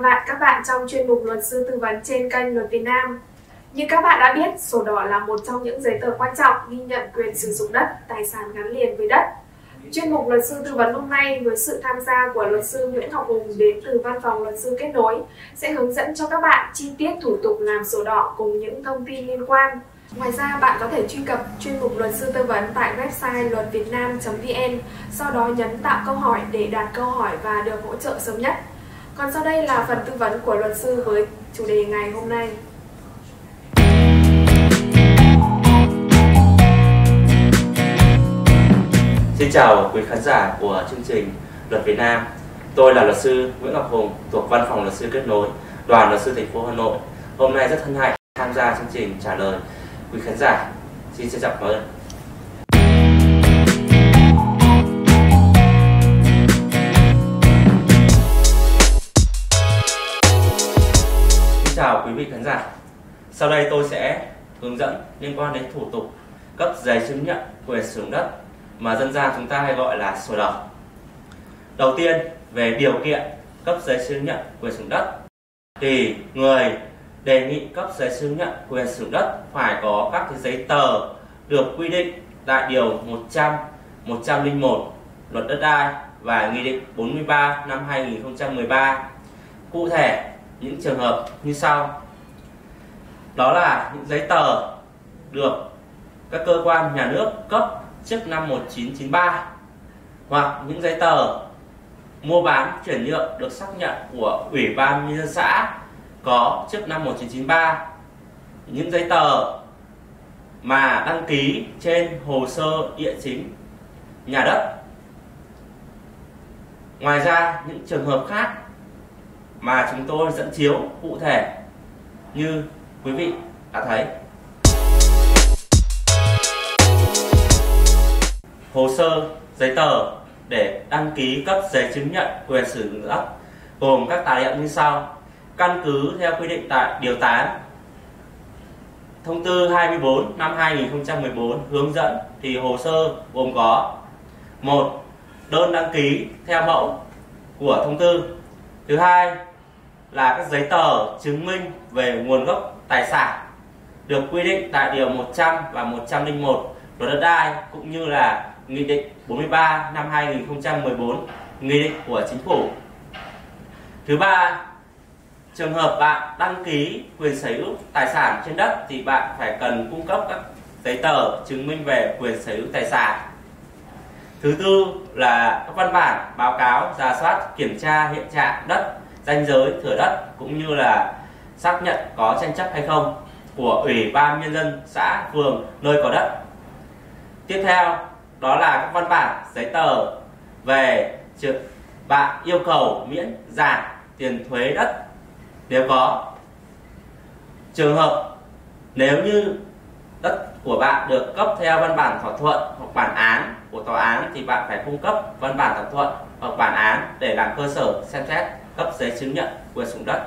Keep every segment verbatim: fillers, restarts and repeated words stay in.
lại các bạn trong chuyên mục luật sư tư vấn trên kênh Luật Việt Nam. Như các bạn đã biết, sổ đỏ là một trong những giấy tờ quan trọng ghi nhận quyền sử dụng đất, tài sản gắn liền với đất. Chuyên mục luật sư tư vấn hôm nay với sự tham gia của luật sư Nguyễn Ngọc Hùng đến từ Văn phòng Luật sư Kết Nối sẽ hướng dẫn cho các bạn chi tiết thủ tục làm sổ đỏ cùng những thông tin liên quan. Ngoài ra, bạn có thể truy cập chuyên mục luật sư tư vấn tại website luật việt nam chấm vn, sau đó nhấn tạo câu hỏi để đặt câu hỏi và được hỗ trợ sớm nhất. Còn sau đây là phần tư vấn của luật sư với chủ đề ngày hôm nay. Xin chào quý khán giả của chương trình Luật Việt Nam. Tôi là luật sư Nguyễn Ngọc Hùng thuộc Văn phòng Luật sư Kết Nối, Đoàn Luật sư thành phố Hà Nội. Hôm nay rất hân hạnh tham gia chương trình trả lời quý khán giả. Xin trân trọng cảm ơn. Xin chào quý vị khán giả. Sau đây tôi sẽ hướng dẫn liên quan đến thủ tục cấp giấy chứng nhận quyền sử dụng đất mà dân gian chúng ta hay gọi là sổ đỏ. Đầu tiên, về điều kiện cấp giấy chứng nhận quyền sử dụng đất thì người đề nghị cấp giấy chứng nhận quyền sử dụng đất phải có các cái giấy tờ được quy định tại điều một trăm, một trăm lẻ một Luật Đất đai và Nghị định bốn mươi ba năm hai nghìn không trăm mười ba. Cụ thể, những trường hợp như sau. Đó là những giấy tờ được các cơ quan nhà nước cấp trước năm một nghìn chín trăm chín mươi ba, hoặc những giấy tờ mua bán chuyển nhượng được xác nhận của Ủy ban Nhân dân xã có trước năm một nghìn chín trăm chín mươi ba, những giấy tờ mà đăng ký trên hồ sơ địa chính nhà đất. Ngoài ra, những trường hợp khác mà chúng tôi dẫn chiếu cụ thể như quý vị đã thấy. Hồ sơ, giấy tờ để đăng ký cấp giấy chứng nhận quyền sử dụng đất gồm các tài liệu như sau. Căn cứ theo quy định tại điều tám Thông tư hai mươi bốn năm hai nghìn không trăm mười bốn hướng dẫn thì hồ sơ gồm có: một, đơn đăng ký theo mẫu của thông tư. Thứ hai là các giấy tờ chứng minh về nguồn gốc tài sản được quy định tại điều một trăm và một trăm lẻ một Luật Đất đai, cũng như là Nghị định bốn mươi ba năm hai nghìn không trăm mười bốn, Nghị định của Chính phủ. Thứ ba, trường hợp bạn đăng ký quyền sở hữu tài sản trên đất thì bạn phải cần cung cấp các giấy tờ chứng minh về quyền sở hữu tài sản. Thứ tư là các văn bản báo cáo rà soát kiểm tra hiện trạng đất, ranh giới thửa đất, cũng như là xác nhận có tranh chấp hay không của Ủy ban Nhân dân xã, phường nơi có đất. Tiếp theo đó là các văn bản giấy tờ về bạn yêu cầu miễn giảm tiền thuế đất nếu có. Trường hợp nếu như đất của bạn được cấp theo văn bản thỏa thuận hoặc bản án của tòa án thì bạn phải cung cấp văn bản thỏa thuận hoặc bản án để làm cơ sở xem xét cấp giấy chứng nhận quyền sử dụng đất.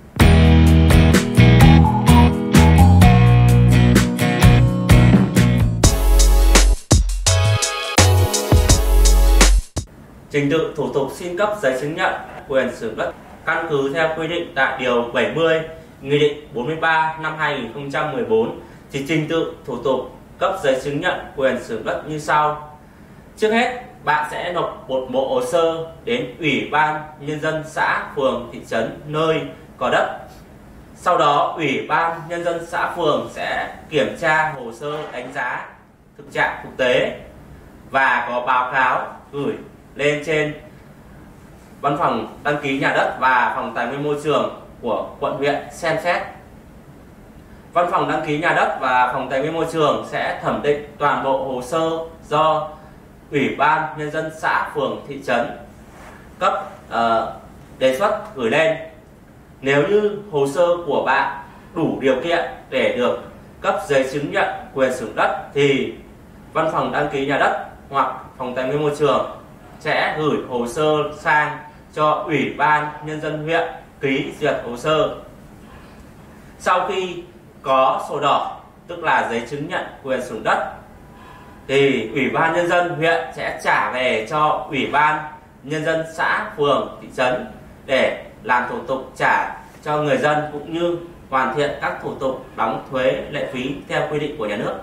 Trình tự thủ tục xin cấp giấy chứng nhận quyền sử dụng đất căn cứ theo quy định tại điều bảy mươi Nghị định bốn mươi ba năm hai nghìn không trăm mười bốn thì trình tự thủ tục cấp giấy chứng nhận quyền sử dụng đất như sau. Trước hết, bạn sẽ nộp một bộ hồ sơ đến Ủy ban Nhân dân xã, phường, thị trấn nơi có đất. Sau đó, Ủy ban Nhân dân xã, phường sẽ kiểm tra hồ sơ, đánh giá thực trạng thực tế và có báo cáo gửi lên trên Văn phòng đăng ký nhà đất và Phòng Tài nguyên Môi trường của quận huyện xem xét. Văn phòng đăng ký nhà đất và Phòng Tài nguyên Môi trường sẽ thẩm định toàn bộ hồ sơ do Ủy ban Nhân dân xã, phường, thị trấn cấp uh, đề xuất gửi lên. Nếu như hồ sơ của bạn đủ điều kiện để được cấp giấy chứng nhận quyền sử dụng đất thì Văn phòng đăng ký nhà đất hoặc Phòng Tài nguyên Môi trường sẽ gửi hồ sơ sang cho Ủy ban Nhân dân huyện ký duyệt hồ sơ. Sau khi có sổ đỏ, tức là giấy chứng nhận quyền sử dụng đất, thì Ủy ban Nhân dân huyện sẽ trả về cho Ủy ban Nhân dân xã, phường, thị trấn để làm thủ tục trả cho người dân cũng như hoàn thiện các thủ tục đóng thuế lệ phí theo quy định của nhà nước.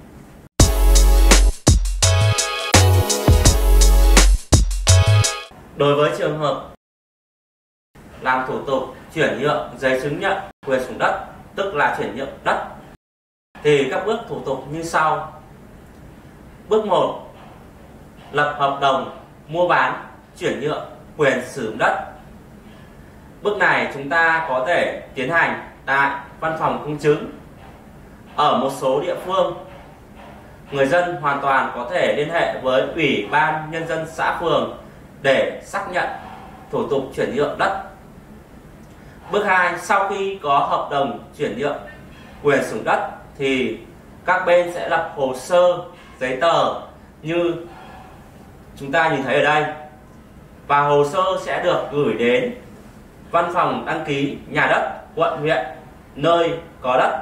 Đối với trường hợp làm thủ tục chuyển nhượng giấy chứng nhận quyền sử dụng đất, tức là chuyển nhượng đất, thì các bước thủ tục như sau. Bước một, lập hợp đồng mua bán chuyển nhượng quyền sử dụng đất. Bước này chúng ta có thể tiến hành tại văn phòng công chứng. Ở một số địa phương, người dân hoàn toàn có thể liên hệ với Ủy ban Nhân dân xã phường để xác nhận thủ tục chuyển nhượng đất. Bước hai, sau khi có hợp đồng chuyển nhượng quyền sử dụng đất thì các bên sẽ lập hồ sơ giấy tờ như chúng ta nhìn thấy ở đây, và hồ sơ sẽ được gửi đến văn phòng đăng ký nhà đất quận huyện nơi có đất.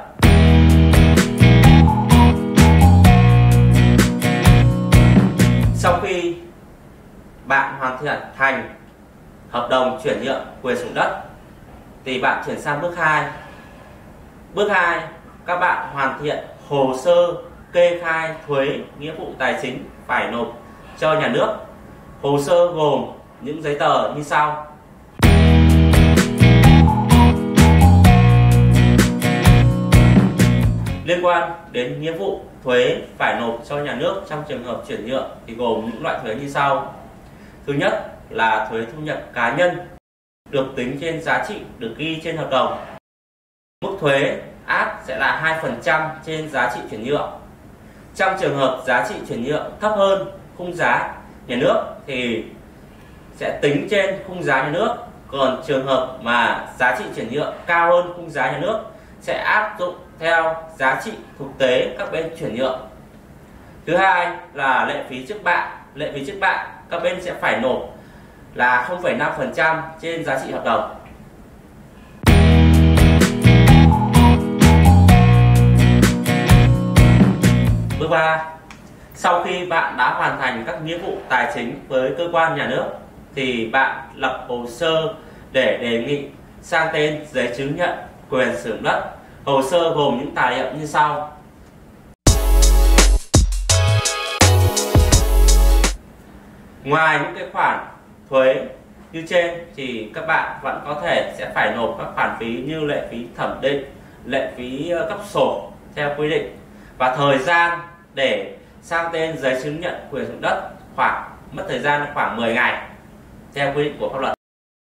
Sau khi bạn hoàn thiện thành hợp đồng chuyển nhượng quyền sử dụng đất thì bạn chuyển sang bước hai. Bước hai, các bạn hoàn thiện hồ sơ kê khai thuế nghĩa vụ tài chính phải nộp cho nhà nước. Hồ sơ gồm những giấy tờ như sau. Liên quan đến nghĩa vụ thuế phải nộp cho nhà nước trong trường hợp chuyển nhượng thì gồm những loại thuế như sau. Thứ nhất là thuế thu nhập cá nhân được tính trên giá trị được ghi trên hợp đồng. Mức thuế áp sẽ là hai phần trăm trên giá trị chuyển nhượng. Trong trường hợp giá trị chuyển nhượng thấp hơn khung giá nhà nước thì sẽ tính trên khung giá nhà nước. Còn trường hợp mà giá trị chuyển nhượng cao hơn khung giá nhà nước sẽ áp dụng theo giá trị thực tế các bên chuyển nhượng. Thứ hai là lệ phí trước bạ. Lệ phí trước bạ các bên sẽ phải nộp là không phẩy năm phần trăm trên giá trị hợp đồng. Bước ba, sau khi bạn đã hoàn thành các nghĩa vụ tài chính với cơ quan nhà nước thì bạn lập hồ sơ để đề nghị sang tên giấy chứng nhận quyền sử dụng đất. Hồ sơ gồm những tài liệu như sau. Ngoài những cái khoản thuế như trên thì các bạn vẫn có thể sẽ phải nộp các khoản phí như lệ phí thẩm định, lệ phí cấp sổ theo quy định, và thời gian để sang tên giấy chứng nhận quyền sử dụng đất khoảng mất thời gian khoảng mười ngày theo quy định của pháp luật.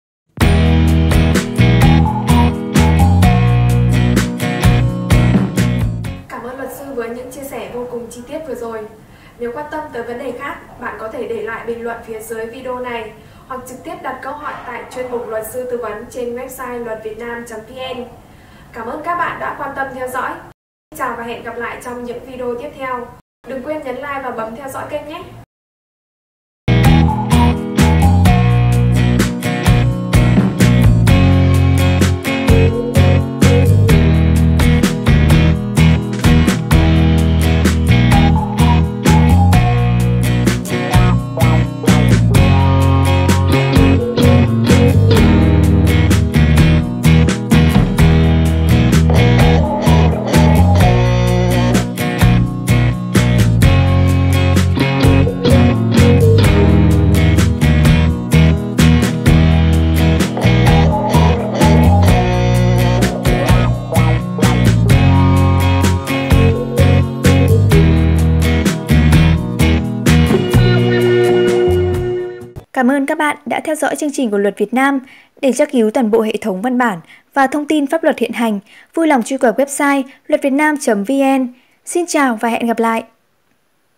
Cảm ơn luật sư với những chia sẻ vô cùng chi tiết vừa rồi. Nếu quan tâm tới vấn đề khác, bạn có thể để lại bình luận phía dưới video này hoặc trực tiếp đặt câu hỏi tại chuyên mục luật sư tư vấn trên website luật việt nam chấm vn. Cảm ơn các bạn đã quan tâm theo dõi. Xin chào và hẹn gặp lại trong những video tiếp theo. Đừng quên nhấn like và bấm theo dõi kênh nhé! Cảm ơn các bạn đã theo dõi chương trình của Luật Việt Nam. Để tra cứu toàn bộ hệ thống văn bản và thông tin pháp luật hiện hành, vui lòng truy cập website luật việt nam chấm vn. Xin chào và hẹn gặp lại!